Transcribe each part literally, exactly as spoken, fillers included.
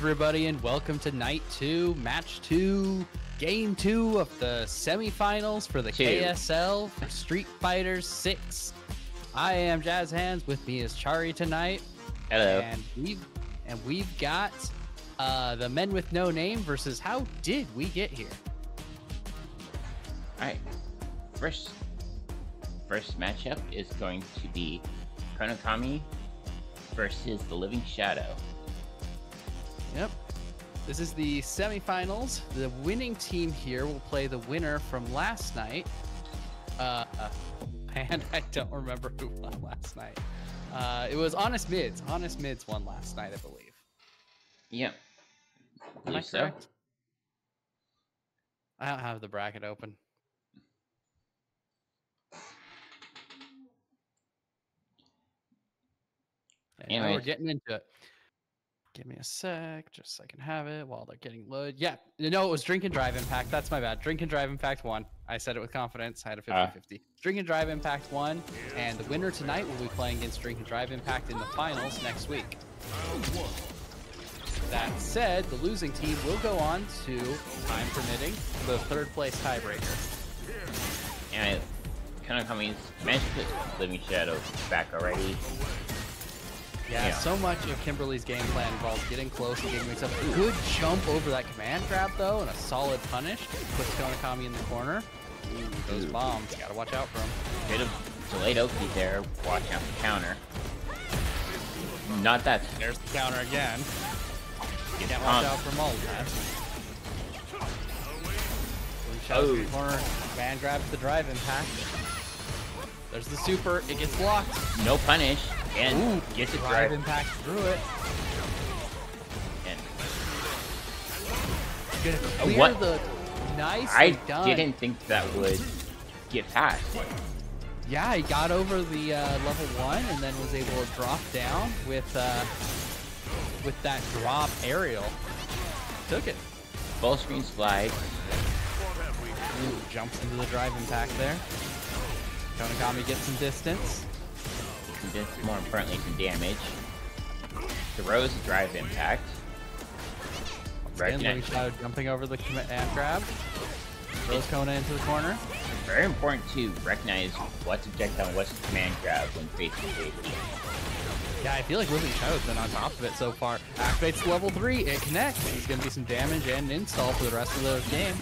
everybody, and welcome to night two, match two, game two of the semifinals for the two. K S L for Street Fighter six. I am Jazz Hands. With me is Chari tonight. Hello. And we've and we've got uh, the Men with No Name versus How Did We Get Here? All right. First, first matchup is going to be Konokami versus the Living Shadow. Yep. This is the semifinals. The winning team here will play the winner from last night. Uh, and I don't remember who won last night. Uh, it was Honest Mids. Honest Mids won last night, I believe. Yep. Am I so? correct? I don't have the bracket open. Anyway, Anyways. we're getting into it. Give me a sec, just so I can have it while they're getting loaded. Yeah, no, it was Drink and Drive Impact. That's my bad. Drink and Drive Impact won. I said it with confidence. I had a fifty fifty. Uh. Drink and Drive Impact won, and the winner tonight will be playing against Drink and Drive Impact in the finals next week. That said, the losing team will go on to, time permitting, the third place tiebreaker. And Konokami's managed to put Living Shadow back already. Yeah, yeah, so much of Kimberly's game plan involves getting close and getting mixed up. A good jump over that command grab, though, and a solid punish. Puts Konokami in the corner. Ooh, those Ooh. bombs. Gotta watch out for them. Bit of delayed Oki there. Watch out for counter. Not that. There's the counter again. You can't watch out for all of that. Shadows in the corner. Command grabs the drive impact. There's the super. It gets blocked. No punish. And Ooh, gets it drive drive impact through it. And gonna clear what? the nice. I done. didn't think that would get past. Yeah, he got over the uh, level one and then was able to drop down with uh, with that drop aerial. Took it. Full screen slide. Ooh, jumps into the drive impact there. Konokami gets some distance. Just more importantly, some damage. Throws the drive impact. Living Shadow jumping over the command grab. Throws Kona into the corner. Very important to recognize what's objectile and what's command grab when facing J P. Yeah, I feel like Living Shadow's been on top of it so far. Activates level three, it connects. There's gonna be some damage and an install for the rest of the game.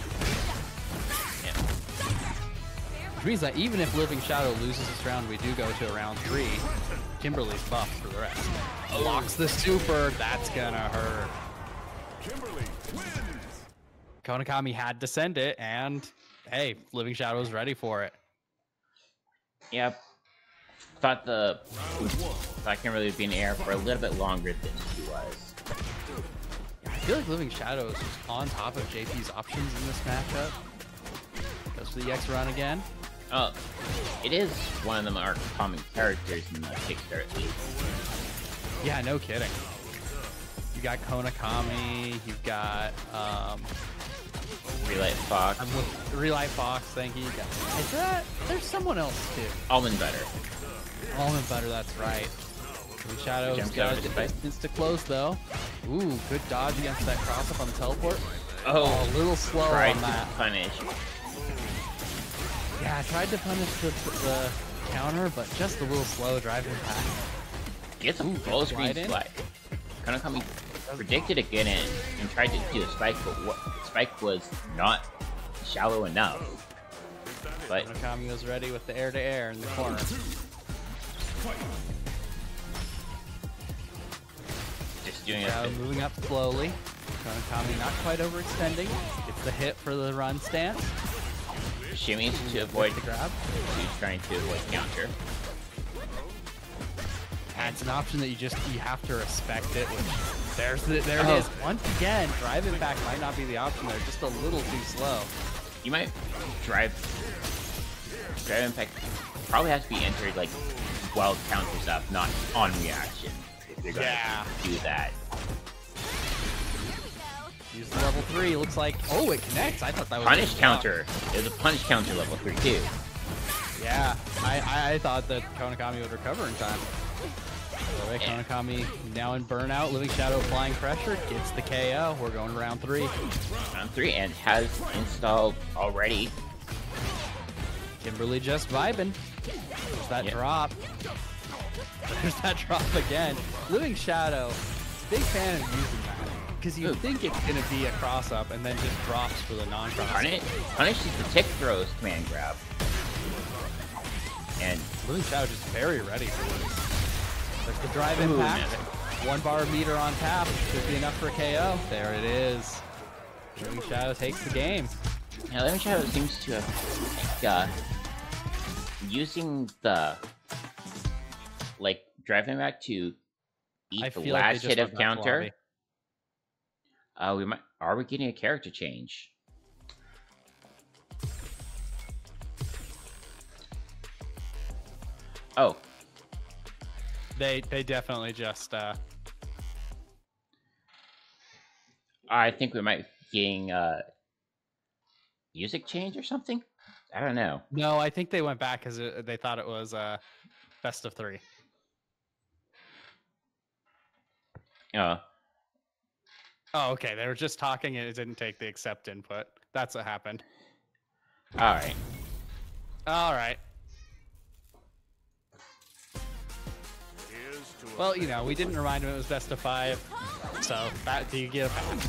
Which means that even if Living Shadow loses this round, we do go to a round three. Kimberly's buffed for the rest. Oh. Locks the super. That's gonna hurt. Kimberly wins. Konokami had to send it, and hey, Living Shadow's ready for it. Yep. Thought the thought Kimberly would be in the air for a little bit longer than she was. I feel like Living Shadow is just on top of J P's options in this matchup. Goes for the X run again. Oh, it is one of the more common characters in the Kickstart League. Yeah, no kidding. You got Konokami, you've got um, Relight Fox. I'm with Relight Fox, thank you. you got, is that, there's someone else too. Almond Butter. Almond Butter, that's right. Shadow's got a distance to close though. Ooh, good dodge against that cross up on the teleport. Oh, oh a little slow tried on that. To punish. Yeah, I tried to punish the, the counter, but just a little slow driving pack. Gets a Ooh, full screen slide. Konokami predicted a get in and tried to do a spike, but what spike was not shallow enough. But Konokami was ready with the air to air in the corner. Just doing Shadow it. Moving up slowly. Konokami not quite overextending. Gets the hit for the run stance. Shimmies to avoid the grab. He's trying to avoid counter. And it's an option that you just you have to respect it. Which there's the, there oh. it is. Once again, drive impact might not be the option there. Just a little too slow. You might drive. Drive impact probably has to be entered like while counters up, not on reaction. If you're gonna yeah. do that. Use the level three. Looks like oh, it connects. I thought that was punish counter. There's a punish counter level three too. Yeah, I I thought that Konokami would recover in time. All right, Konakami now in burnout. Living Shadow applying pressure. Gets the K O. We're going to round three. Round three and has installed already. Kimberly just vibing. There's that yep. drop. There's that drop again. Living Shadow, big fan of using that. Because you Ooh. think it's going to be a cross-up and then just drops for the non-cross. Punish, punishes the tick throws command grab. And Living Shadow just very ready for this. There's the drive Ooh, impact. No. One bar meter on tap. Should be enough for a K O. There it is. Living Shadow takes the game. Now, Living Shadow seems to have, like, uh, using the, like, driving back to eat I the feel last like hit of counter. Uh, we might, are we getting a character change? Oh. They, they definitely just, uh... I think we might be getting, uh... music change or something? I don't know. No, I think they went back because they thought it was uh, best of three. Oh. Oh, okay. They were just talking and it didn't take the accept input. That's what happened. All right. All right. Well, you know, we didn't remind him it was best of five. So, that, do you get a pass?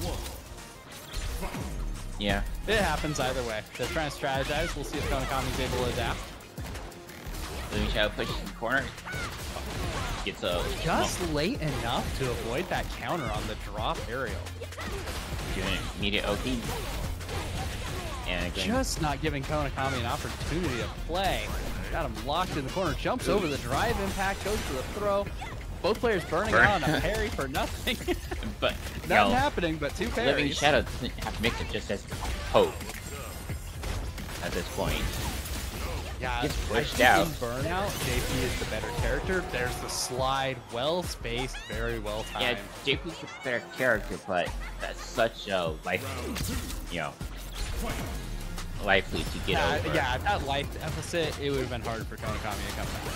Yeah. It happens either way. They're trying to strategize. We'll see if Konakami's able to adapt. Living Shadow pushes in the corner. Gets a... Just oh. late enough to avoid that counter on the drop aerial. Doing an immediate Oki. And again. Just not giving Konakami an opportunity to play. Got him locked in the corner. Jumps over the drive impact. Goes for the throw. Both players burning Burn. out on a parry for nothing. But nothing no, happening, but two parries. Living Shadow doesn't have to mix it, just as hope at this point. Yeah, gets pushed I out. think in Burnout, J P is the better character. There's the slide, well spaced, very well timed. Yeah, J P's a better character, but that's such a life, you know, likely to get yeah, over. Yeah, that life deficit, it would have been hard for Konakami to come back.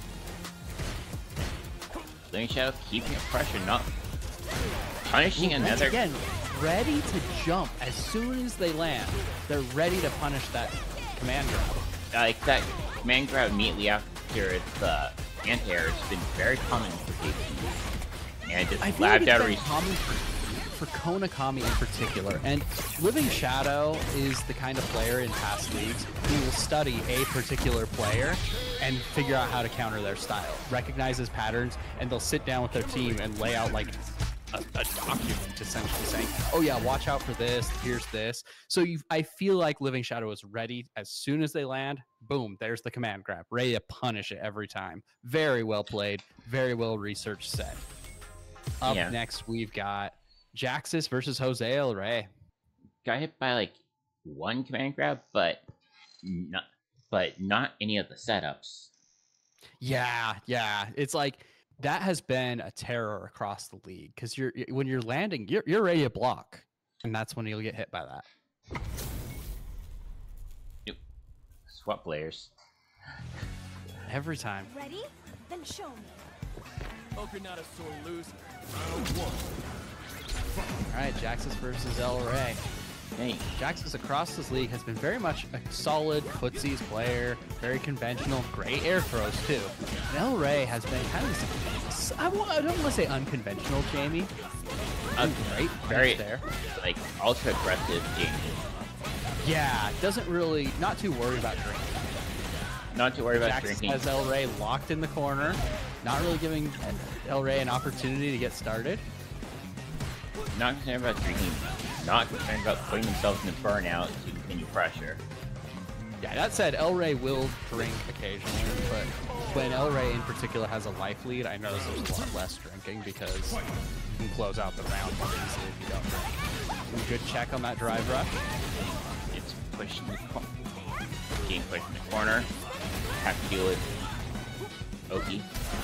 Living Shadow keeping up pressure, not punishing Ooh, another. Again, ready to jump as soon as they land. They're ready to punish that command grab. Like that command grab immediately after the anti-air has been very common for J P. And just I feel labbed like out it's been common for, for Konakami in particular. And Living Shadow is the kind of player in past leagues who will study a particular player and figure out how to counter their style, recognizes patterns, and they'll sit down with their team and lay out like a, a document essentially saying, oh yeah, watch out for this, here's this. So you, I feel like Living Shadow is ready as soon as they land, boom, there's the command grab, ready to punish it every time. Very well played, very well researched set. Up yeah. next, we've got Jaxus versus Jose El Rey. Got hit by like one command grab, but not but not any of the setups. Yeah, yeah. It's like that has been a terror across the league because you're when you're landing, you're you're ready to block, and that's when you'll get hit by that. Yep. Swap players. Every time. Ready? Then show me. Hope you're not a sore loser. Round one. All right, Jaxus versus El Rey. Hey. Jaxus across this league has been very much a solid footsies player, very conventional, great air throws too. And El Rey has been kind of, I, I don't want to say unconventional, Jamie. Uh, great, very there. Like ultra aggressive Jamie. Yeah, doesn't really, not too worried about drinking. Not too worried about Jaxus drinking. has El Rey locked in the corner, not really giving El Rey an opportunity to get started. Not concerned about drinking. Not concerned about putting themselves in the burnout to continue pressure. Yeah, that said, El Rey will drink occasionally, but when El Rey in particular has a life lead, I notice there's a lot less drinking because you can close out the round more easily if you don't drink. Good check on that drive rush. It's pushed in the corner. Getting pushed in the corner. Have to deal with Oki.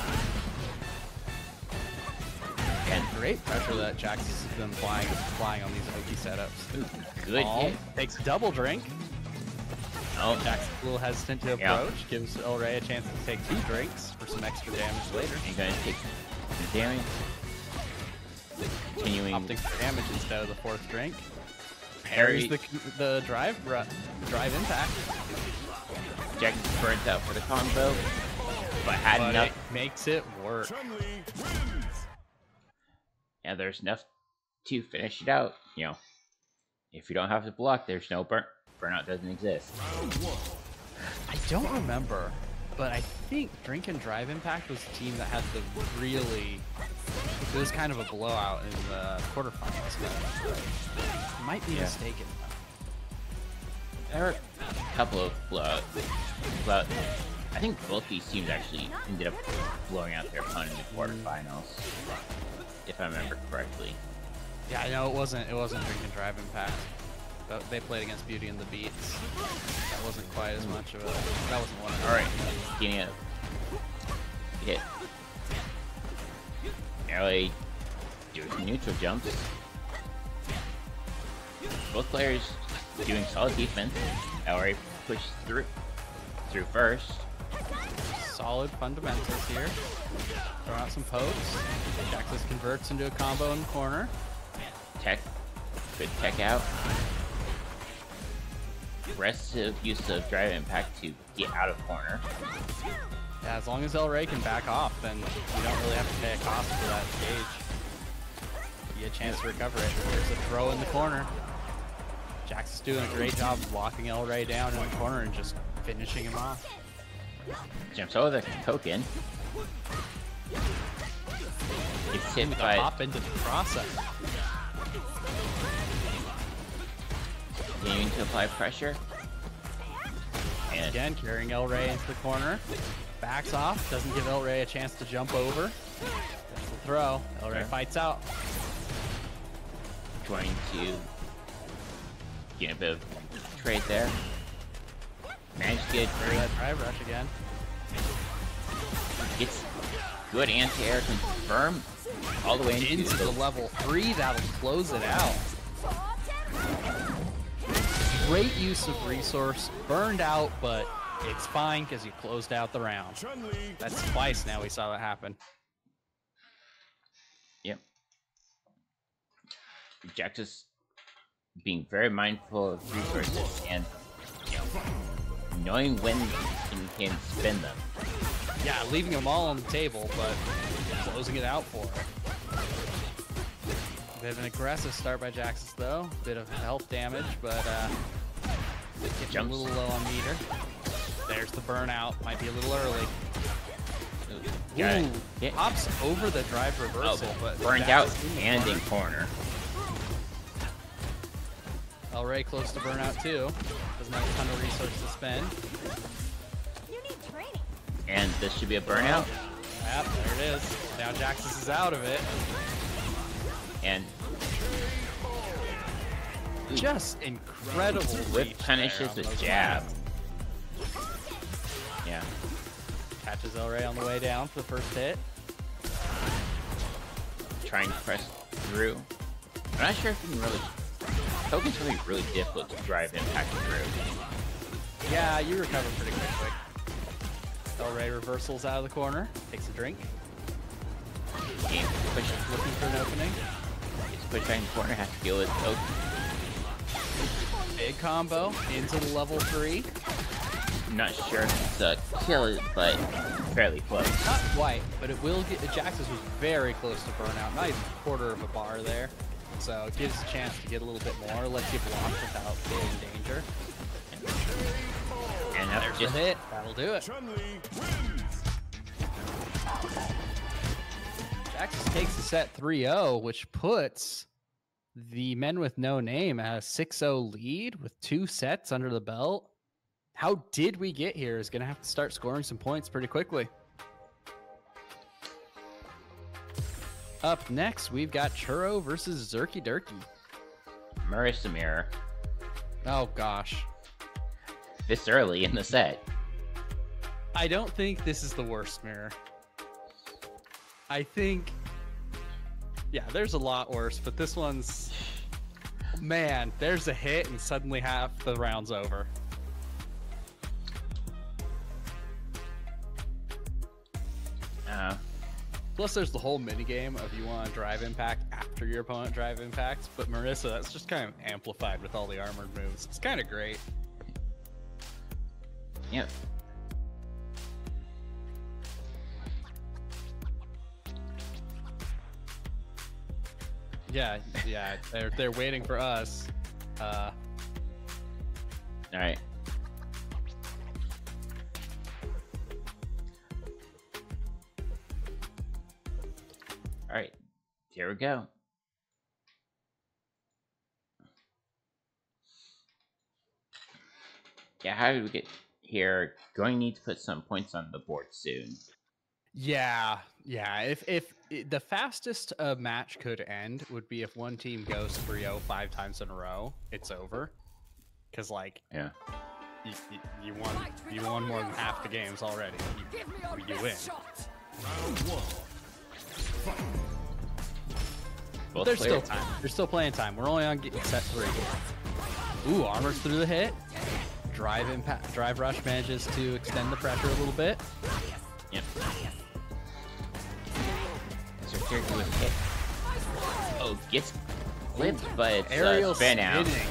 And great pressure that Jaxus has been applying, applying on these Oki setups. Ooh, good Ball hit. Takes a double drink. Oh, Jack's a little hesitant to Yeah. approach. Gives El Rey a chance to take two drinks for some extra damage later. He's gonna take the damage. Continuing. Opting for damage instead of the fourth drink. Parry. Parries the, the drive ru- drive impact. Jack is burnt out for the combo, but had But enough. it makes it work. Yeah, there's enough to finish it out. You know, if you don't have to block, there's no burn. Burnout doesn't exist. I don't remember, but I think Drink and Drive Impact was the team that had the really. It was kind of a blowout in the quarterfinals. I might be Yeah. mistaken. There are a couple of blowouts. Blowout. I think both these teams actually ended up blowing out their opponent in the quarterfinals, if I remember correctly. Yeah, I know it wasn't. It wasn't Drink and Drive Impact. But they played against Beauty and the Beats. That wasn't quite as much of a. That wasn't one of them. All right, getting a hit. Nearly doing some neutral jumps. Both players doing solid defense. Alright, pushed through through first. Solid fundamentals here. Throw out some pokes. Jaxus converts into a combo in the corner. Tech, good tech out. Aggressive use of drive impact to get out of corner. Yeah, as long as El Rey can back off, then you don't really have to pay a cost for that stage. You get a chance to recover it. There's a throw in the corner. Jax is doing a great job of locking El Rey down in the corner and just finishing him off. Jumps over the token. Gets hit The by hop into the process. continuing to apply pressure. And Again, carrying El Rey into the corner. Backs off, doesn't give El Rey a chance to jump over. That's the throw. El Rey Okay. fights out. trying to get a bit of trade there. Managed to get Carry that drive rush again. gets good anti-air confirm all the way into, Into the level three, that'll close it out. Great use of resource, burned out, but it's fine because you closed out the round. That's twice now we saw that happen. Yep. Jaxus being very mindful of resources and you know, knowing when he can spend them. Yeah, leaving them all on the table, but closing it out for him. Bit of an aggressive start by Jaxus though. Bit of health damage, but uh, getting Jumps. a little low on meter. There's the burnout. Might be a little early. Got it. Ooh, Yeah. hops over the drive Oh, reversal, but burned Jaxus out in the and corner. in corner. El Rey close to burnout too. Doesn't have a ton of resources to spend. You need training. And this should be a burnout. Yep, there it is. Now Jaxus is out of it. And Just incredible Whip reach punishes there on with those jab. lines. Yeah. Catches El Rey on the way down for the first hit. Trying to press through. I'm not sure if you can really. Token's gonna be really difficult to drive impact through. Yeah, you recover pretty quickly. El Rey reversals out of the corner. Takes a drink. Game push, Looking for an opening. gets pushed back in the corner, has to deal with Token. Big combo into the level three. I'm not sure if it's a kill, but fairly close. Not quite, but it will get. Jaxus was very close to burnout. Not even a quarter of a bar there. So it gives a chance to get a little bit more. Lets you block without being in danger. And that's There's just the hit. That'll do it. Jaxus takes the set three oh, which puts the men with no name at a six oh lead with two sets under the belt. How did we get here is going to have to start scoring some points pretty quickly. Up next, we've got Churro versus Zerky Durky. Marissa Mirror Oh, gosh. this early in the set. I don't think this is the worst mirror. I think, yeah, there's a lot worse, but this one's, man, there's a hit and suddenly half the round's over. Plus, there's the whole mini game of you want to drive impact after your opponent drive impacts. But Marissa, that's just kind of amplified with all the armored moves. It's kind of great. Yep. Yeah, yeah, they're they're waiting for us. Uh, All right. All right. Here we go. Yeah, how did we get here? Going to need to put some points on the board soon. yeah, yeah. If if the fastest a match could end would be if one team goes three oh five times in a row, it's over. Cause like Yeah. you, you, you won you won more than half the games already. You, you win. Both There's still players- time. There's still playing time. We're only on get- set three. Ooh, armors through the hit. Drive impact. Drive rush manages to extend the pressure a little bit. Yep. So Jerky with hit. Oh, gets flipped, but it's Aerial uh, spin out. spinning.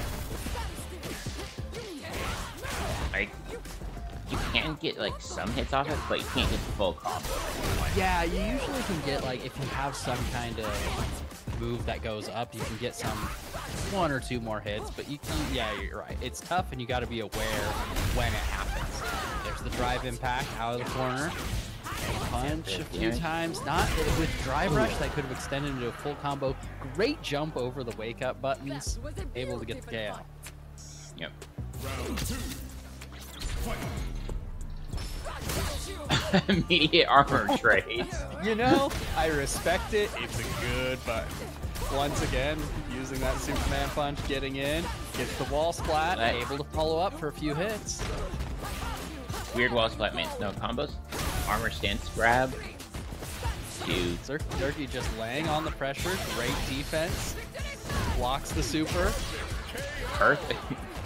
Like, you can get like some hits off it, but you can't get the full combo. Yeah, you usually can get like if you have some kind of move that goes up, you can get some one or two more hits. But you, you yeah, you're right. It's tough, and you got to be aware when it happens. There's the drive impact out of the corner. Punch a few Yeah. times. Not with drive rush that could have extended into a full combo. Great jump over the wake up buttons. Able to get the K O. Yep. Immediate armor trades. You know, I respect it. It's a good button. Once again, using that Superman punch, getting in, gets the wall splat, Right. able to follow up for a few hits. Weird wall splat means no combos. Armor stance grab. To Zerk Zerky just laying on the pressure. Great defense. Blocks the super. perfect.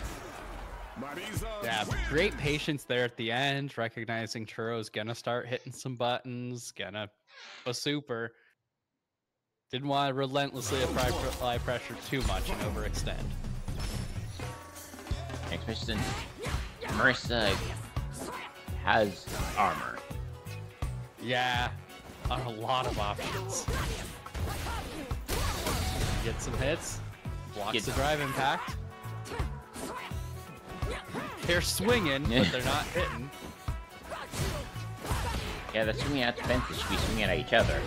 Yeah, great patience there at the end, recognizing Churro's gonna start hitting some buttons, gonna a super. Didn't want to relentlessly apply, apply pressure too much and overextend. Especially since Marissa has armor. Yeah, on a lot of options. Get some hits, blocks Get- the drive impact. They're swinging, but they're not hitting. Yeah, the swinging at defenses should be swinging at each other.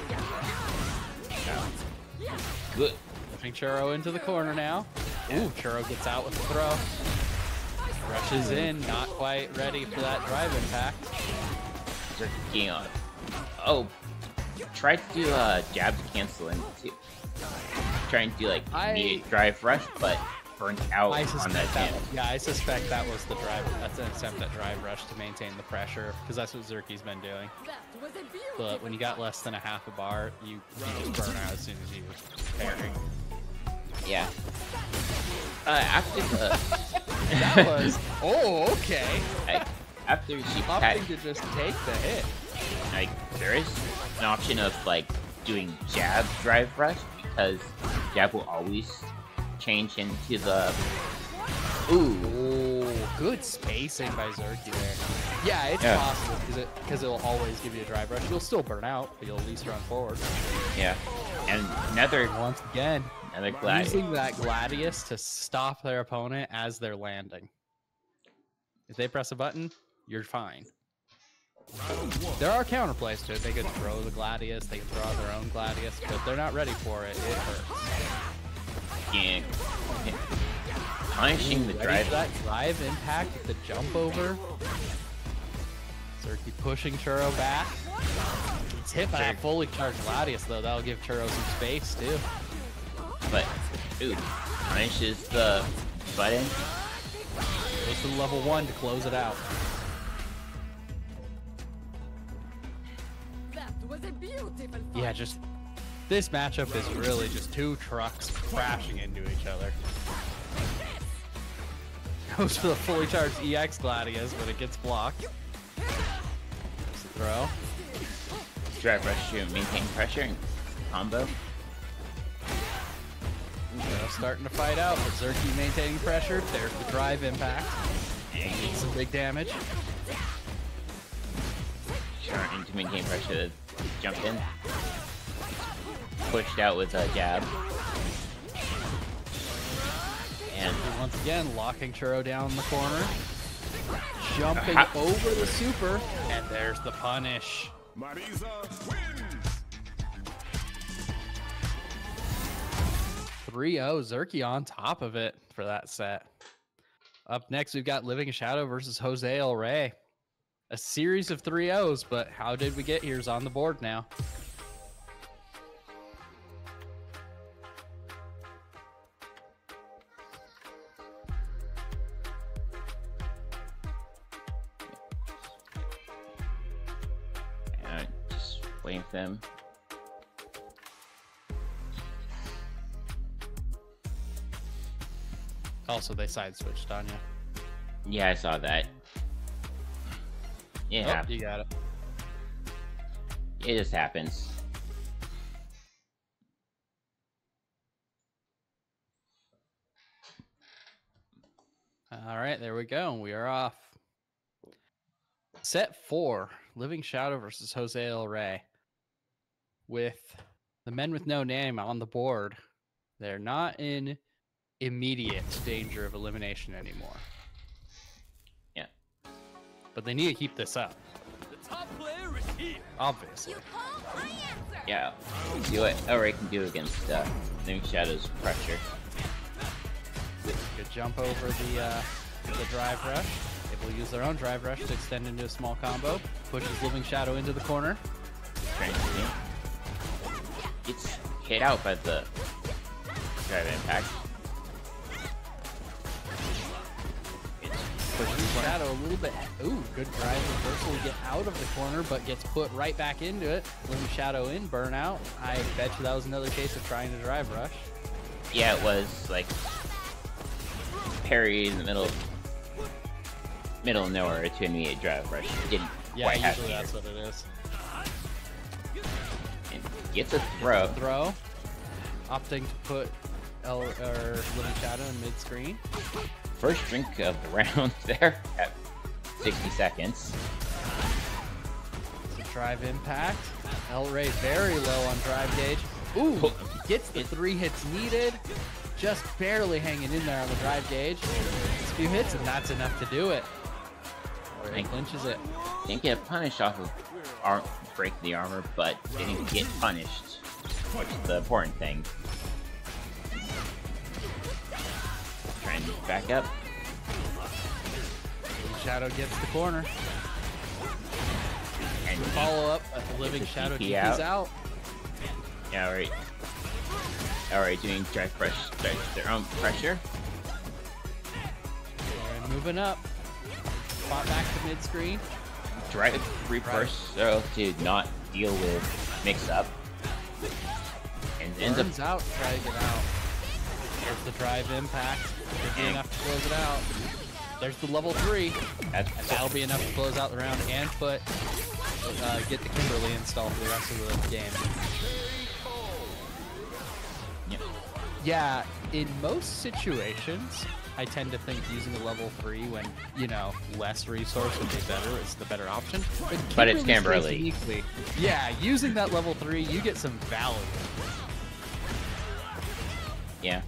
Good. Pushing Churro into the corner now. Ooh, Churro gets out with the throw. Rushes in, not quite ready for that drive impact. They're getting on. Oh, try to do uh, jab to cancel into. Trying to do like I- immediate drive rush, but burnt out I on that suspect that. jam. Yeah, I suspect that was the drive. That's an attempt at drive rush to maintain the pressure, because that's what Zerky's been doing. But when you got less than a half a bar, you, you just burn out as soon as you parry. Yeah. Uh, after the That was oh okay. like, after she had, Opting to just take the hit. like there is an option of like doing jab drive rush because jab will always change into the ooh. Oh, good spacing by Zerky there. Yeah, it's Yeah. possible because it because it'll always give you a drive rush. You'll still burn out, but you'll at least run forward. Yeah. And another Once again, another glad using that Gladius to stop their opponent as they're landing. If they press a button, you're fine. There are counterplays to it. They could throw the Gladius, they could throw out their own Gladius, but if they're not ready for it, it hurts. yeah, punishing the Ready drive. for that drive impact with the jump over. Zerky pushing Churro back. It's hit by a fully charged Gladius though. That'll give Churro some space too. But ooh, punishes the button. Goes to the level one to close it out. That was a beautiful fight. Yeah, just this matchup is really just two trucks crashing into each other. Goes for the fully charged E X Gladius, but it gets blocked. There's the throw. drive rush to maintain pressure and combo. Uh, starting to fight out, but Zerky maintaining pressure. There's the drive impact. Taking some big damage. Trying to maintain pressure to jump in. Pushed out with a jab. And once again, locking Churro down in the corner. Jumping Uh, over the super. And there's the punish. Marisa wins. three oh, Zerky on top of it for that set. Up next, we've got Living Shadow versus Jose El Rey. A series of three ohs, but how did we get here is on the board now. uh, just waiting for them. Also, they side switched on you. Yeah, I saw that. Yeah, Oh, you got it. it just happens. All right, there we go. We are off. Set four, Living Shadow versus Jose El Rey. With the men with no name on the board, they're not in immediate danger of elimination anymore. Yeah. But they need to keep this up, The top player is here. obviously. You call, I answer. Yeah, see what El Rey can do against uh, Living Shadow's pressure. Good jump over the uh, the drive rush. Able to use their own drive rush to extend into a small combo. Pushes Living Shadow into the corner. Trying to gets hit out by the drive impact. Pushes Shadow a little bit. Ooh, good drive reversal to get out of the corner, but gets put right back into it. Living Shadow in, burnout. I bet you that was another case of trying to drive rush. Yeah, it was like parry in the middle, middle of nowhere to immediate drive rush. Didn't Yeah, quite have usually it that's what it is. and gets a throw. Throw. Opting to put El, or Living Shadow in mid-screen. First drink of the round there at sixty seconds. It's a drive impact. El Rey very low on drive gauge. Ooh, gets the three hits needed. Just barely hanging in there on the drive gauge. It's a few hits and that's enough to do it. El Rey clinches it. Didn't get punished off of ar break the armor, but didn't get punished, which is the important thing. Trying to back up. Living Shadow gets the corner. And Follow up. Uh, the Living Gets a Shadow T P T P's out. out. Yeah, alright. Alright, doing drive press, drive their own pressure. And moving up. Spot back to mid-screen. Drive reverse so to not deal with mix up. And ends up Burns out. Try to get out. There's the drive impact. Should be And- enough to close it out. There's the level three. that's And that'll be enough to close out the round and put uh, get the Kimberly installed for the rest of the game. yeah. Yeah, in most situations, I tend to think using a level three when, you know, less resource would be better is the better option. But, But it's Kimberly's Kimberly. uniquely, yeah, using that level three, you get some value. Yeah.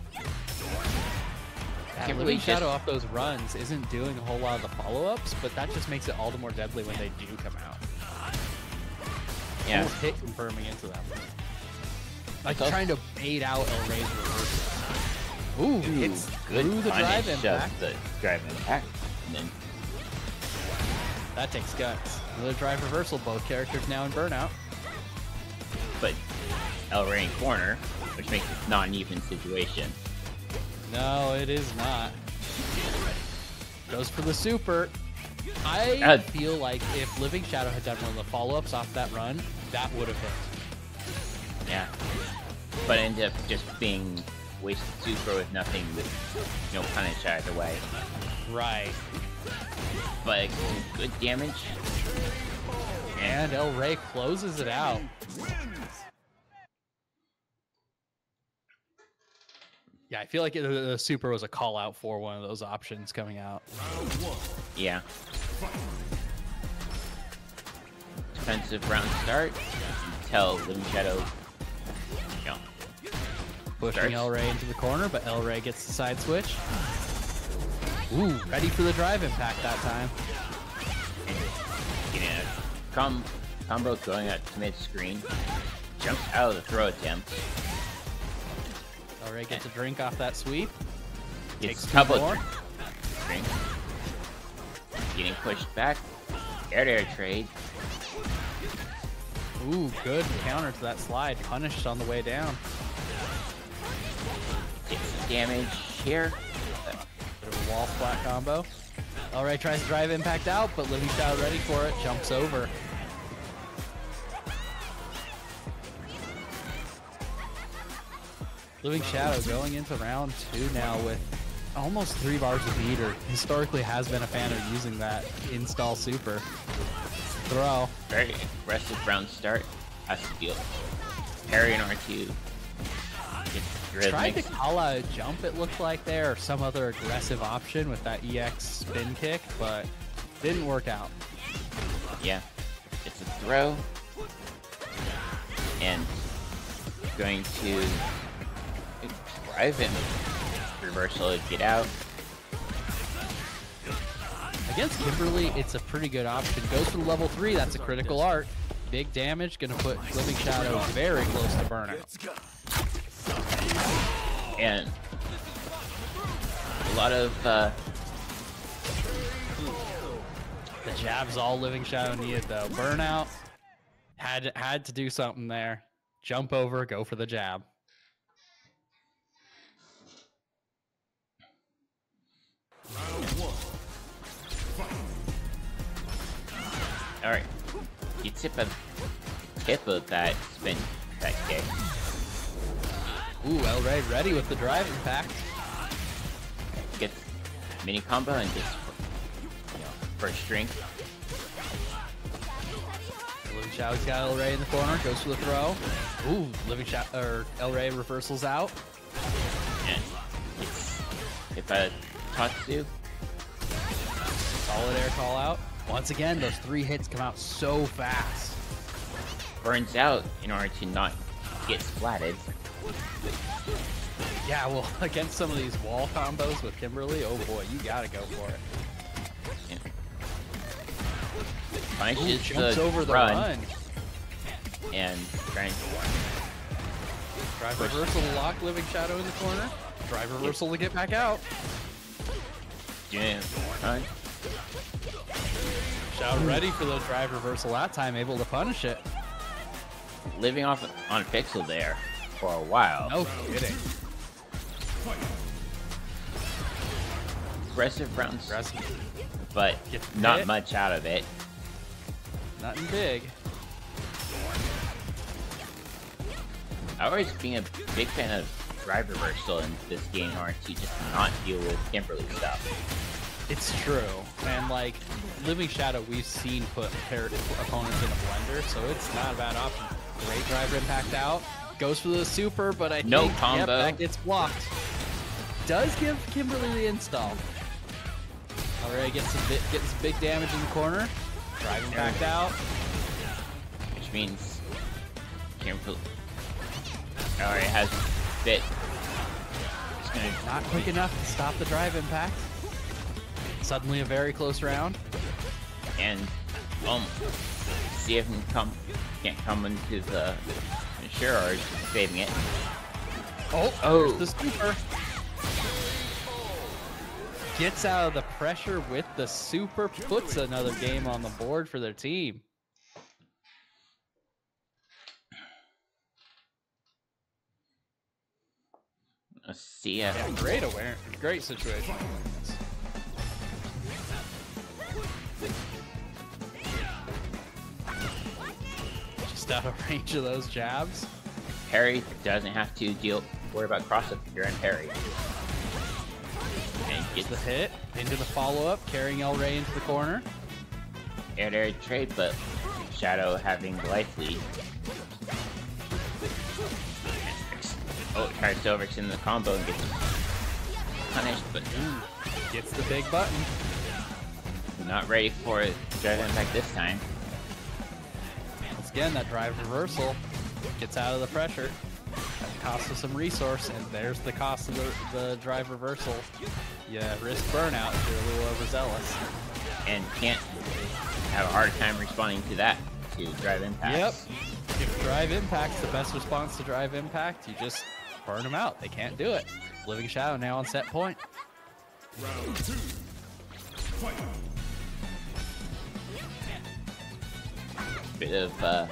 Yeah, Kimberly Living just- Shadow off those runs isn't doing a whole lot of the follow-ups, but that just makes it all the more deadly when they do come out. Yeah. Almost hit confirming into them. Like Tough. trying to bait out El Rey's reversal. Ooh, hits good through the drive punish impact. of the drive impact. And then That takes guts. Another drive reversal. Both characters now in burnout. but El Rey in corner, which makes it not an even situation. No, it is not. Goes for the super. I Uh, feel like if Living Shadow had done one of the follow-ups off that run, that would have hit. Yeah. But it ended up just being wasted super with nothing with no punish either way. Right. But good damage. And El Rey closes it out. Yeah, I feel like it, the super was a call out for one of those options coming out. Yeah. Defensive round start until Living Shadow. No. Pushing Starts. El Rey into the corner, but El Rey gets the side switch. Ooh, ready for the drive impact that time. Getting a com combo going at mid screen. Jumps out of the throw attempt. El Rey gets a drink off that sweep. Gets Takes a two couple more. drink. Getting pushed back. Air to air trade. Ooh, good counter to that slide. Punished on the way down. Gets some damage here. Bit of a wall splat combo. El Rey tries to drive impact out, but Living Shadow ready for it. Jumps over. Living Shadow going into round two now with almost three bars of meter. Historically has been a fan of using that install super. Throw. Very aggressive round start. Has to deal. Parry and R two. Gets Tried to rhythmic. call out a jump, it looked like there, or some other aggressive option with that E X spin kick, but didn't work out. Yeah. It's a throw. And going to drive him. Reversal to get out. Against Kimberly, it's a pretty good option. Goes for the level three, that's a critical art. Big damage, gonna put Living Shadow very close to burnout. And a lot of uh, The jab's all Living Shadow needed though. Burnout had had to do something there. Jump over, go for the jab. all right. You tip a tip of that spin that kick. Ooh, El Rey ready with the drive impact. Gets mini combo and gets you know, first strength. Living Shadow's got El Rey in the corner, goes for the throw. Ooh, Living Shadow or El Rey reversals out. And it's if a Tatsu. Solid air call out. Once again, those three hits come out so fast. Burns out in order to not get splatted. Yeah, well, against some of these wall combos with Kimberly, oh boy, you gotta go for it. And Ooh, punishes jumps the over the run, run. and trying to Drive Push. reversal to lock Living Shadow in the corner. Drive reversal to get back out. doing it run. Shadow ready for the drive reversal that time, able to punish it. Living off on Pixel there for a while. No kidding. Aggressive rounds, Aggressive. but Gets not hit. much out of it. Nothing big. I always been a big fan of drive reversal in this game in order to just not deal with Kimberly stuff. It's true. And like Living Shadow, we've seen put pair opponents in a blender, so it's not a bad option. Great drive impact out. Goes for the super, but I No think combo. Yep, that gets blocked. Does give Kimberly the install. Already gets some bit, getting some big damage in the corner. Drive impact out. Which means Kimberly already has bit. It's gonna Not quick enough to stop the drive impact. Suddenly a very close round. and um see if he can come can't come into the sure or saving it. Oh, Oh. there's the super. Gets out of the pressure with the super, puts another game on the board for their team. Let's see if Yeah, great awareness, great situation. Just out of range of those jabs. Parry doesn't have to deal worry about cross up during parry. And Gets gets the hit into the follow-up, carrying El Rey into the corner. air to air trade, but Shadow having the life lead. Oh, tries to overextend the combo and gets punished, but Ooh, gets the big button. not ready for it. Drive impact this time. Once again, that drive reversal gets out of the pressure. At the cost of some resource, and there's the cost of the, the drive reversal. You risk burnout if you're a little overzealous. And can't have a hard time responding to that, to drive impact. Yep. If drive impact's the best response to drive impact, you just burn them out. They can't do it. Living Shadow now on set point. Round two. Fight. Bit of, uh...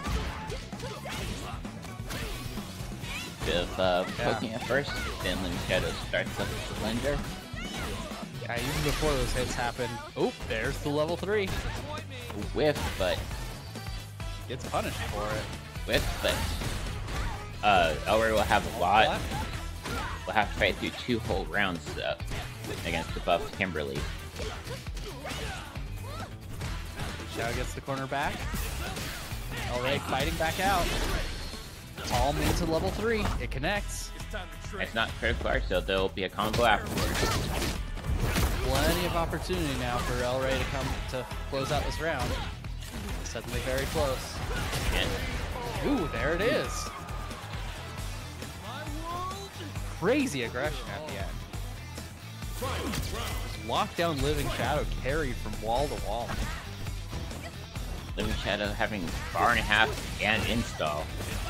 Bit of, uh, Yeah. poking at first, then Living Shadow starts up the blender. Yeah, even before those hits happen. Oop, there's the level three. Whiff, but... Gets punished for it. Whiff, but... Uh, Elray will have a lot. We'll have to fight through two whole rounds, uh, against the buff Kimberly. Shadow gets the corner back. Alright, fighting back out. Palm into level three. It connects. It's not critical art, so there'll be a combo afterwards. Plenty of opportunity now for El Rey to come to close out this round. Suddenly very close. And Ooh, there it is. Crazy aggression at the end. Lockdown Living Shadow carried from wall to wall. Living Shadow having bar and a half and install.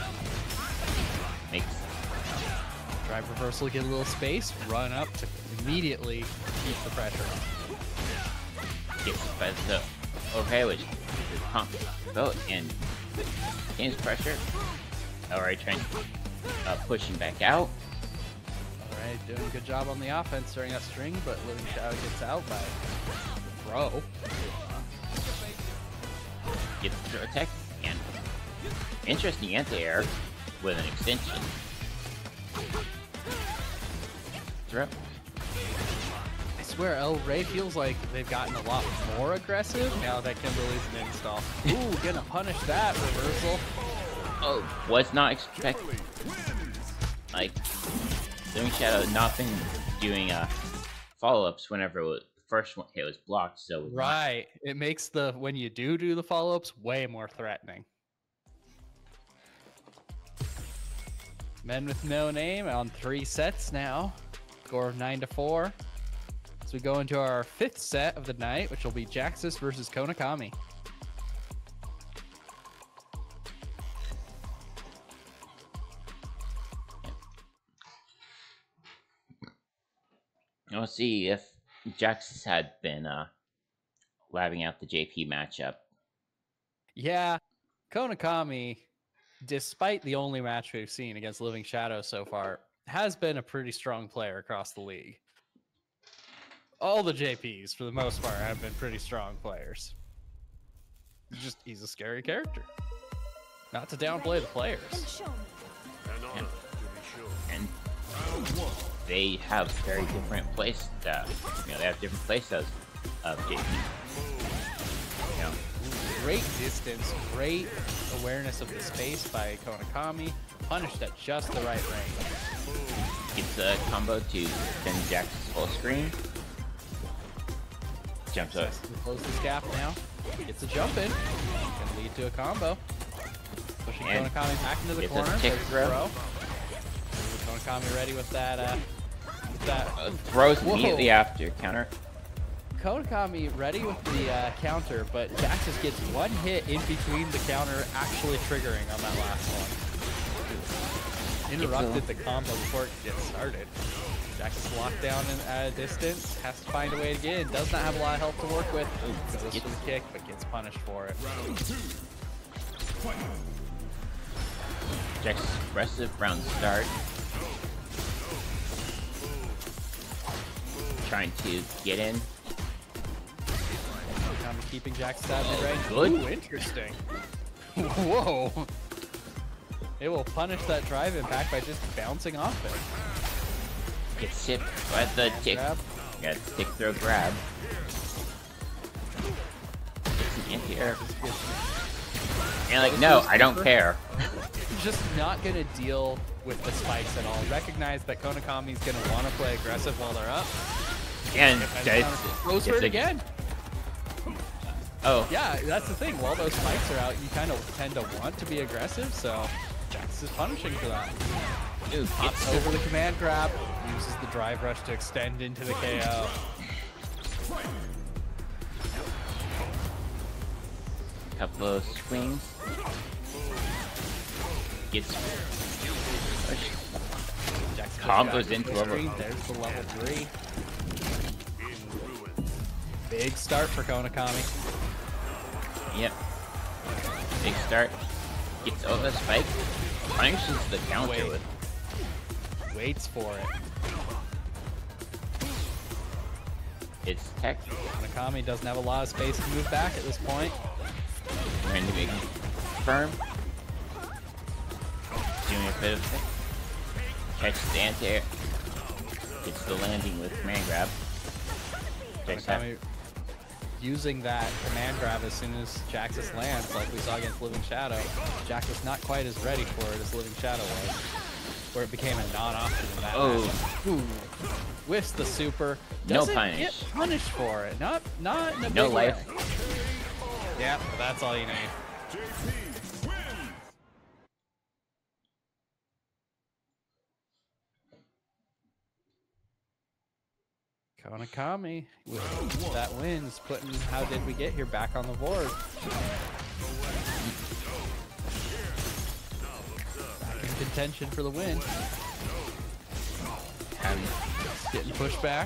Makes Drive reversal, get a little space, run up to immediately keep the pressure. gets by the okay, which is pump vote and gains pressure. Alright, trying uh, pushing back out. Alright, doing a good job on the offense during that string, but Living Shadow gets out by throw. Gets the attack and interesting anti-air with an extension. Throw. I swear El Rey feels like they've gotten a lot more aggressive now that Kimberly's an install. Ooh, gonna punish that reversal. Oh, was not expecting. Like, Living Shadow not been doing uh, follow-ups whenever it was, the first one hit was blocked, so Right. It makes the, when you do do the follow-ups, way more threatening. Men with no name on three sets now. Score of nine to four. So we go into our fifth set of the night, which will be Jaxus versus Konakami. We'll see if Jaxus had been uh, labbing out the J P matchup. Yeah, Konakami, despite the only match we've seen against Living Shadow so far, has been a pretty strong player across the league. All the J Ps, for the most part, have been pretty strong players. He's just, he's a scary character. Not to downplay the players. An honor to be sure. And Round one. they have very different play styles. You know, they have different play styles of J P. You know, Great distance, great awareness of the space by Konakami. Punished at just the right range. gets a combo to send Jaxus full screen. Jumps up. We close this gap now. Gets a jump in. Can lead to a combo. Pushing And Konakami back into the gets a corner. tick There's throw. throw. Konakami ready with that. Uh, with that. Uh, throws Whoa. immediately after counter. Konakami ready with the uh, counter, but Jaxus gets one hit in between the counter actually triggering on that last one. Interrupted the combo before it gets started. Jaxus locked down in, at a distance, has to find a way to get in. Does not have a lot of health to work with. Ooh, goes Gets- for the kick, but gets punished for it. Round two. Fight. Jaxus aggressive round start. Trying to get in. Konakami keeping Jaxus out of mid-range. Good. Ooh, interesting. Whoa. It will punish that drive impact by just bouncing off it. Gets hit by the tick. Grab. Yeah, tick throw grab. Gets an anti-air. And like, no, I don't care. Just not gonna deal with the spikes at all. Recognize that Konakami's gonna want to play aggressive while they're up. And And it's, goes for it's it a- again. Oh, Yeah, that's the thing. While those spikes are out, you kind of tend to want to be aggressive, so Jax is punishing for that. dude, Hops it's over the command grab, uses the drive rush to extend into the K O. a couple of swings. Gets Jax push Combos back into the level- screen. There's the level three. Big start for Konakami. Yep. Big start. Gets over the spike. Punishes the counter Wait. with. Waits for it. It's tech. Konakami doesn't have a lot of space to move back at this point. Trying to make him firm. Doing a bit of catches the anti-air. Gets the landing with command grab. Jax have- Konakami using that command grab as soon as Jaxus lands, like we saw against Living Shadow. Jaxus not quite as ready for it as Living Shadow was, where it became a non-option in that Oh. matchup. Ooh. Whiffs the super. No Doesn't punish. get punished for it. Not, not in a No big life. way. Yeah, but that's all you need. J P wins. Konakami with that wins, putting How Did We Get Here back on the board. Back in contention for the win. And Getting pushed back.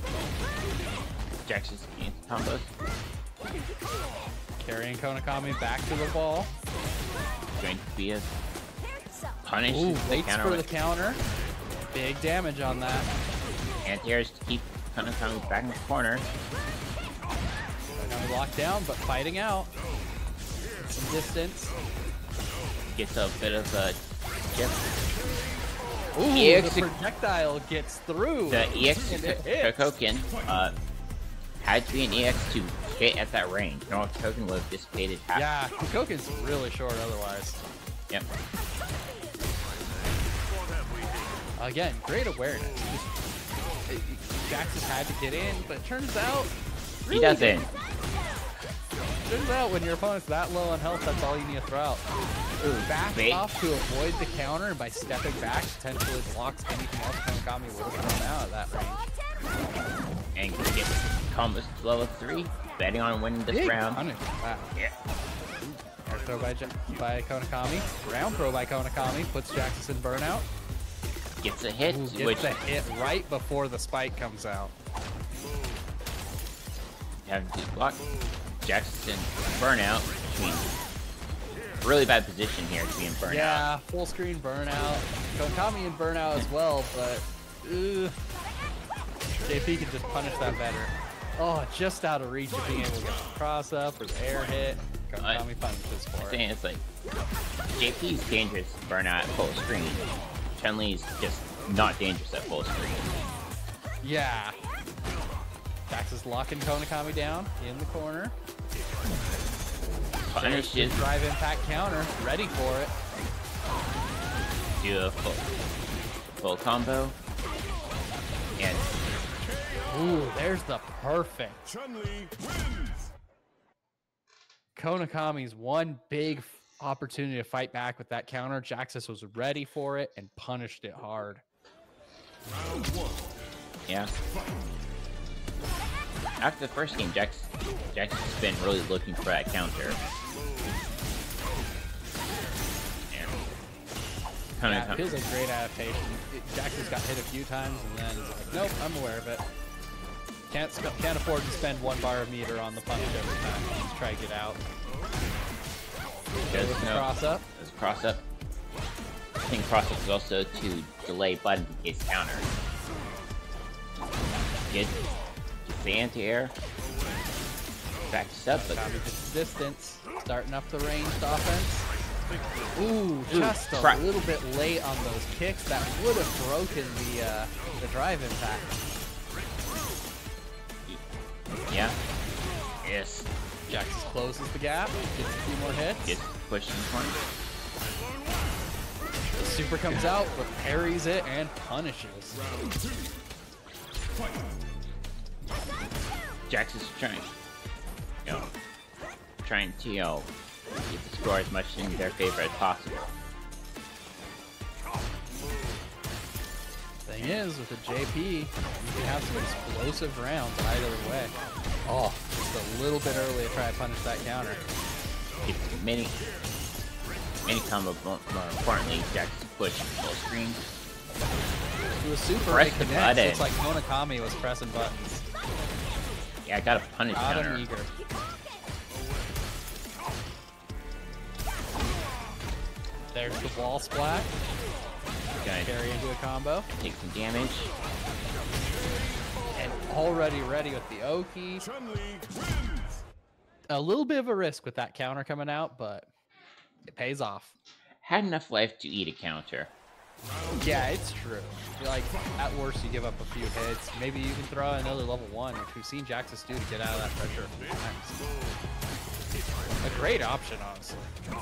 Jax's combos. Carrying Konakami back to the ball. Going to be a punish. Ooh, the waits counter for the with counter. Big damage on that. anti-airs to keep Konakami back in the corner. Konakami locked down, but fighting out. Some distance. Gets a bit of a chip. Ooh, E X the projectile gets through. The E X And it hits. Kokoken uh, had to be an E X to hit at that range. No, Kokoken would have dissipated half. Yeah, Koken's really short otherwise. Yep. Again, great awareness. Just, it, Jax has had to get in, but it turns out He really doesn't. Turns out when your opponent's that low on health, that's all you need to throw out. Back bait. off to avoid the counter, and by stepping back, potentially blocks anything else Konakami would have thrown out at that range. And gets combos to level three. Betting on winning this Big round. punish. Wow. Yeah. Air throw by, Ja- by Konakami. Round throw by Konakami. Puts Jaxus in burnout. Gets a hit, Ooh, gets which the hit right before the spike comes out. having to block. Jackson burnout between really bad position here to be in burnout. Yeah, full screen burnout. Konakami in burnout as well, but uh, J P can just punish that better. Oh, just out of reach of being able to get the cross up or the air hit. Konakami punishes for I'm it. saying it's like J P's dangerous burnout at full screen. Chun-Li's just not dangerous at full screen. Yeah. Jax is locking Konakami down in the corner. Punishes Drive impact counter, ready for it. do a full, full combo. And Ooh, there's the perfect. Chun-Li wins. Konakami's one big f- opportunity to fight back with that counter. Jaxus was ready for it and punished it hard. Round one. yeah. After the first game, Jax Jax has been really looking for that counter. And kind Yeah, of it is a great adaptation. It, Jaxus got hit a few times and then he's like, nope, I'm aware of it. Can't sp- can't afford to spend one bar of meter on the punish every time. Let's try to get out. does With the no cross up. There's a cross up. I think cross up is also to delay button in case counter. Get gets the anti-air. Backs up, but Konakami gets the distance, starting up the ranged offense. Ooh, just a crap. little bit late on those kicks. That would have broken the uh, the drive impact. yeah. Yes. Jaxus closes the gap, gets a few more hits. Gets push in the corner. The super comes out, but parries it and punishes. Jax is trying, you know, trying to, you know, get the score as much in their favor as possible. Thing is, with the J P, you can have some explosive rounds either way. Oh, just a little bit early to try to punish that counter. It's many, many combo, more more importantly, Jax push full screen. To a super, Press it the connects. button. It's like Konakami was pressing buttons. Yeah, I got a punish Got counter. him eager. There's the wall splat. Gonna Carry into a combo. take some damage. And already ready with the Oki. Chun-Li wins. A little bit of a risk with that counter coming out, but it pays off. Had enough life to eat a counter. Yeah, it's true. Like, at worst, you give up a few hits. Maybe you can throw out another level one, which we've seen Jaxus do to get out of that pressure a few times. A great option, honestly.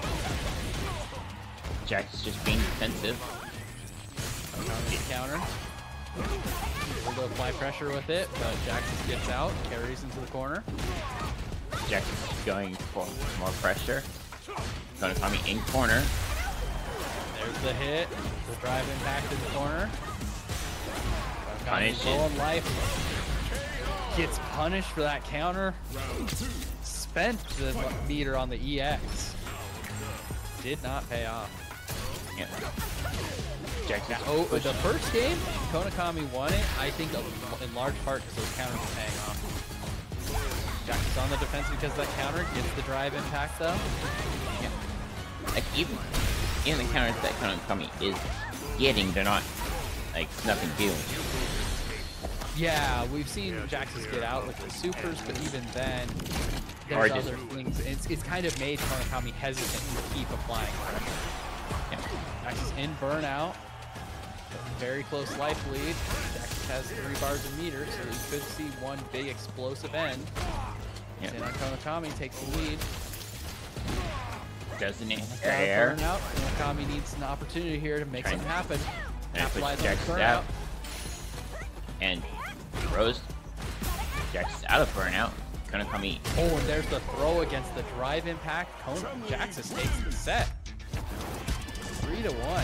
Jax is just being defensive. Counter. Able to apply pressure with it, but Jaxus gets out, carries into the corner. Jax is going for more pressure. Konakami in corner. There's the hit. The drive impact in the corner. Punish Low it. on life. Gets punished for that counter. Spent the meter on the E X. Did not pay off. Yeah. Jax is Oh, pushing. the first game, Konakami won it, I think in large part because those counters were paying off. Jax is on the defense because that counter gets the drive impact though. Yeah. Like even in the counters that Konakami is getting, they're not like nothing doing. Yeah, we've seen Jaxus get out with the supers, but even then, Or there's just- other things. It's, it's kind of made Konakami hesitant to keep applying pressure. Yeah. Jaxus in burnout. Very close life lead. Jaxus has three bars of meter, so we could see one big explosive end. Yeah. And Konakami takes the lead. Doesn't it? Got Air. burnout. Konakami needs an opportunity here to make Trying something happen. And push Capitalize on the Jax burnout. out. And Rose. Jax is out of burnout. Konakami. Oh, and there's the throw against the drive impact. Kona Jaxus takes the set. Three to one.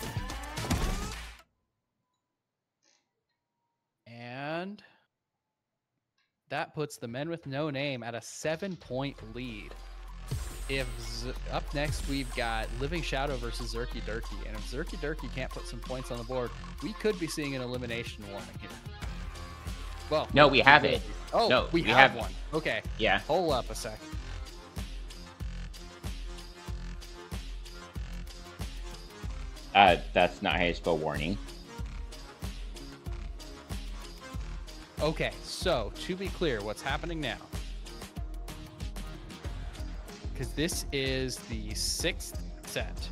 And that puts the men with no name at a seven-point lead. If Z up next we've got Living Shadow versus Zerky Durkey, and if Zerky Durkey can't put some points on the board, we could be seeing an elimination warning here. Well, No, we have it. Oh, No, we, we have, have- one. Okay, Yeah. hold up a second. Uh, that's not how you spell warning. Okay, so to be clear, what's happening now? Because this is the sixth set.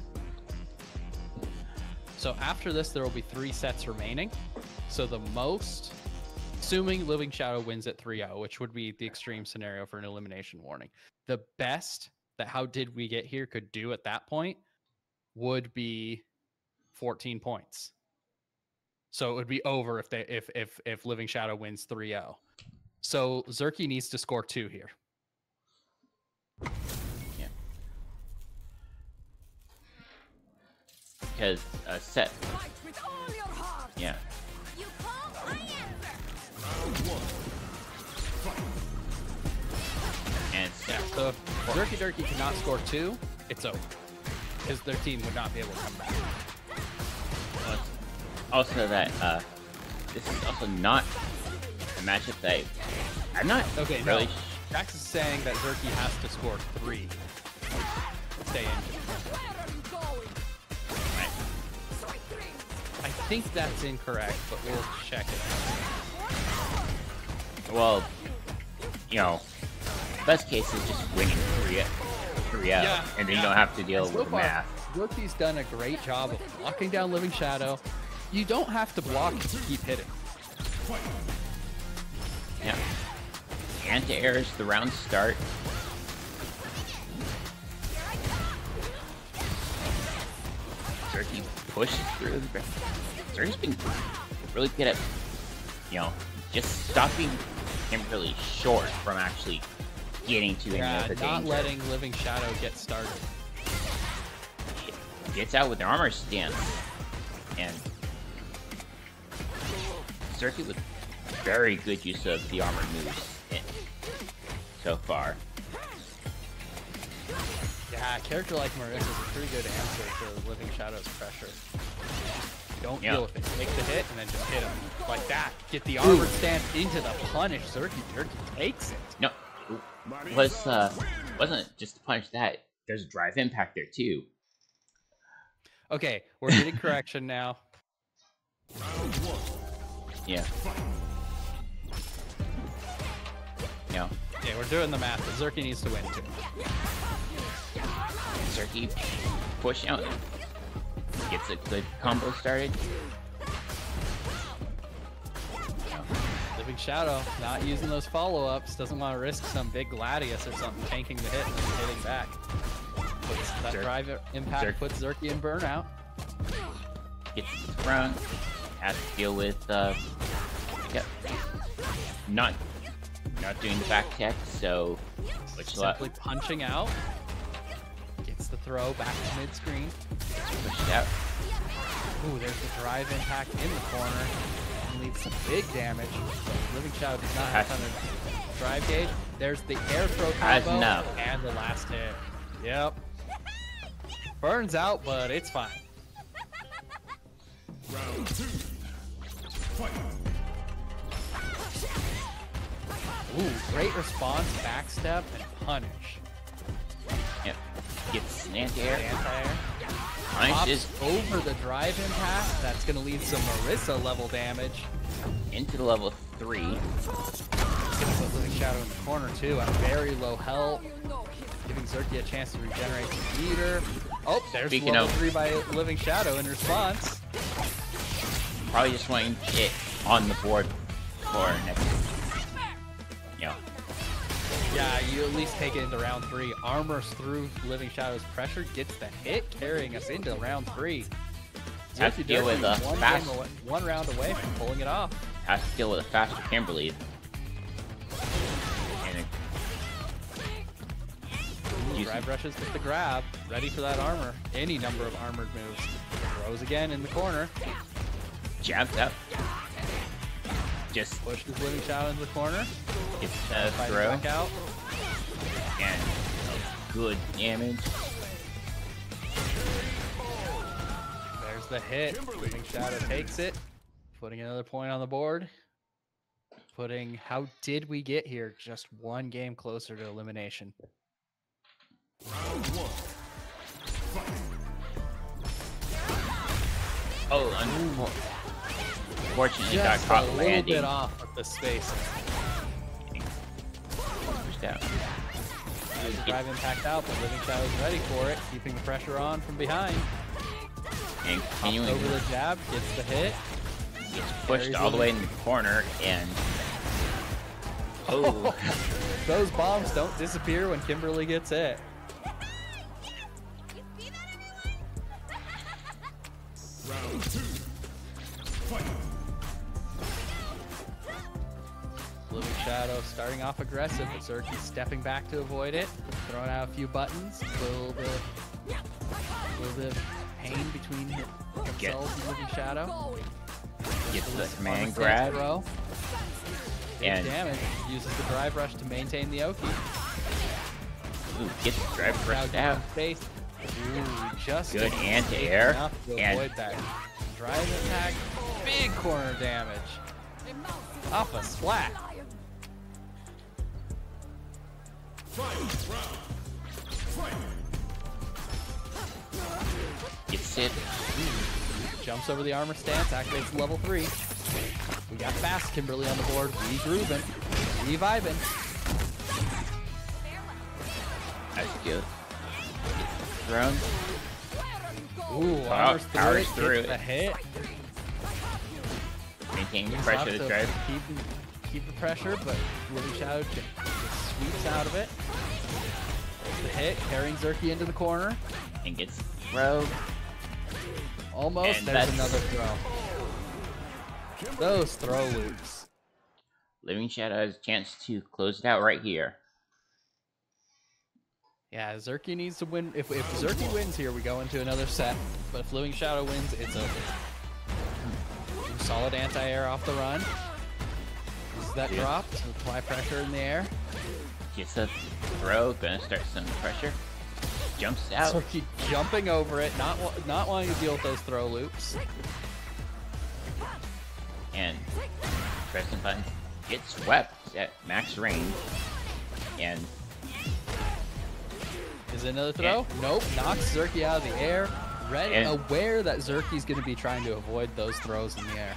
So after this, there will be three sets remaining. So the most, assuming Living Shadow wins at three oh, which would be the extreme scenario for an elimination warning, the best that How Did We Get Here could do at that point would be fourteen points. So it would be over if they if if if Living Shadow wins three oh. So Zerky needs to score two here. Yeah. Because a set. Fight with all your heart. Yeah. You call, I answer. And Yeah. So if Zerky Durkey cannot score two, it's over. Because their team would not be able to come back. also that uh, this is also not a matchup that I, I'm not Okay, really. no. Jax is saying that Zerky has to score three. to Stay in. Where are you going? Right. Sweet dreams. I think that's incorrect, but we'll check it. Well, you know, best case is just winning three, three out, Yeah, and then yeah. you don't have to deal And so with the far, math. Zerky's done a great job of blocking down Living Shadow. You don't have to block to keep hitting. Yeah. Anti-airs, the round start. Zerky pushes through. Zerky's been really good at, you know, just stopping Kimberly short from actually getting to Yeah, any of the not danger. letting Living Shadow get started. Gets out with the armor stance, and Zerky with very good use of the armor moves in, so far. Yeah, a character like Marissa is a pretty good answer to Living Shadow's pressure. Don't Yeah. deal with it. Take the hit and then just hit him. Like that. Get the armored stance into the punish. Zerky Zerky takes it. No, was uh, wasn't just to punish that. There's a drive impact there too. Okay, we're getting correction now. Yeah. No, Yeah, we're doing the math, but Zerky needs to win too. Zerky push out, gets a good combo started. Living Shadow, not using those follow-ups, doesn't want to risk some big Gladius or something tanking the hit and then hitting back. Puts that Zerk. drive impact Zerk. puts Zerky in burnout. Gets the front, has to deal with uh, yep, not not doing the back tech, so which a lot Simply punching out. Gets the throw back to mid-screen. pushed out. Ooh, there's the drive impact in the corner. And leaves some big damage. Living Shadow does not have a ton of drive gauge. There's the air throw Has combo enough. and the last hit. Yep. Burns out, but it's fine. Round two. Fight. Ooh, great response, backstep, and punish. Yep, gets an anti-air. Anti-air. Punishes Pops over the drive impact. That's going to leave some Marissa level damage. into the level three. Gonna put Living Shadow in the corner too at very low health. Giving Zerky a chance to regenerate some meter. Oh, there's Speaking level of- three by Living Shadow in response. Probably just wanting it on the board for next. You know, Yeah, you at least take it into round three. Armors through Living Shadow's pressure, gets the hit, carrying us into round three. Have to Zerky deal with Durkee a one, fast- game away, one round away from pulling it off. has to deal with a faster Kimberly. And it, Ooh, Juicy. drive rushes with the grab, ready for that armor. Any number of armored moves. Throws again in the corner. jabs up. Just Pushes Living Shadow into the corner. gets a Fighting throw back out. and good damage. There's the hit. Living Shadow takes it. Putting another point on the board. Putting, how did we get here? Just one game closer to elimination. Round one. Oh, unfor- unfortunately got Just caught a little landing. bit off of the space. Pushed out. There's the drive impact out, but Living Shadow's ready for it. Keeping the pressure on from behind. And Hops continuing over the jab, gets the hit. gets pushed carries all the it. way in the corner and oh, Those bombs don't disappear when Kimberly gets hit. Round two. Fight. Living Shadow starting off aggressive, but Zerky stepping back to avoid it. Throwing out a few buttons. A little bit, a little bit of pain between him- themselves and Living Shadow. gets the Armor command stance grab throw. Big and damage. Uses the drive rush to maintain the Oki. ooh, gets the drive Now rushed getting out. face. Ooh, just Good enough anti-air to and- avoid that drive attack. Big corner damage. Off a splat. Fight. Round. Fight. Gets it. Jumps over the armor stance, activates level three. We got fast Kimberly on the board. We grooving. We vibing. That's good. Gets thrown. Ooh, Wow, armor's through powers it, through gets it. the hit. Maintaining the Moves pressure up of the to drive. Keep, keep the pressure, but Living Shadow just, just sweeps out of it. There's the hit, carrying Zerky into the corner. And gets throw. Almost. And There's that's- another throw. Those throw loops. Living Shadow has a chance to close it out right here. Yeah, Zerky needs to win. If, if Zerky wins here, we go into another set. But if Living Shadow wins, it's over. Solid anti-air off the run. Uses that Yeah. drop to apply pressure in the air. Gets a throw, gonna start some pressure. Jumps out. Zerky jumping over it, not wa- not wanting to deal with those throw loops. And pressing buttons. Gets swept at max range. And Is it another throw? Nope. Knocks Zerky out of the air. Ready, And- aware that Zerky's going to be trying to avoid those throws in the air.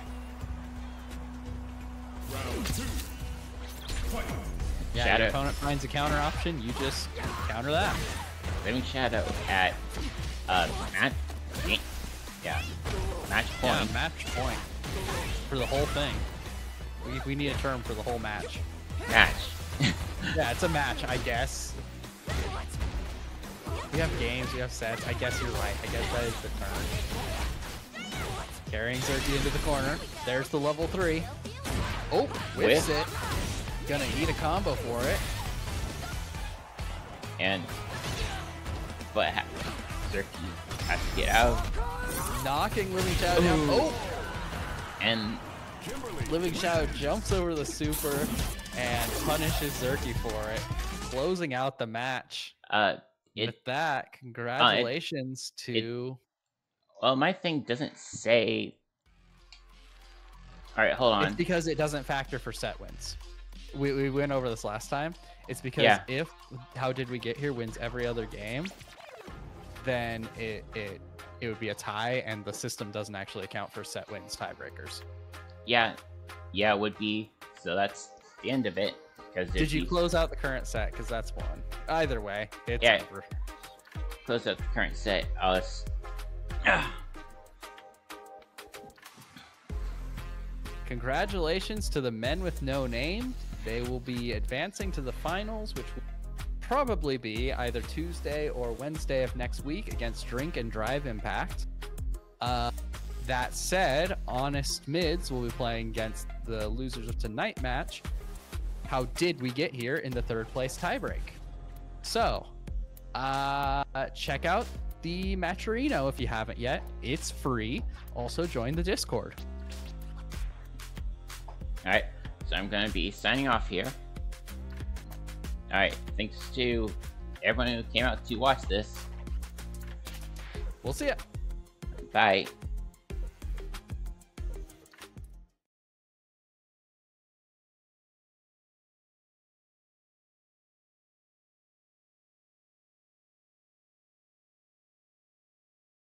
Round two. Fight. Yeah, Shadow. your opponent finds a counter option, you just counter that. Living Shadow at uh match yeah. Match Yeah, point. match point for the whole thing. We, we need a term for the whole match. Match. Yeah, it's a match, I guess. We have games, we have sets. I guess you're right. I guess that is the term. Carrying Zerky into the corner. There's the level three. Oh, whiffs Whiff. it. Gonna need a combo for it. And but ha Zerky has to get out. Knocking Living Shadow down. Ooh. Oh! And Living Shadow jumps over the super and punishes Zerky for it, closing out the match. uh it With that, congratulations to. well my thing doesn't say. Alright, hold It's on. because it doesn't factor for set wins. We, we went over this last time. It's because Yeah. if How Did We Get Here wins every other game, then it, it it would be a tie, and the system doesn't actually account for set wins tiebreakers. Yeah. Yeah, it would be. So that's the end of it. Because Did you close out the current set? Because that's one. Either way, it's Yeah. over. close out the current set? Oh, it's Congratulations to the men with no name. They will be advancing to the finals, which will probably be either Tuesday or Wednesday of next week against Drink and Drive Impact. Uh, that said, Honest Mids will be playing against the losers of tonight match. How did we get here in the third place tiebreak? So, uh, check out the Matcherino if you haven't yet. It's free. Also, join the Discord. Alright, so I'm gonna be signing off here. Alright, thanks to everyone who came out to watch this. We'll see ya. Bye.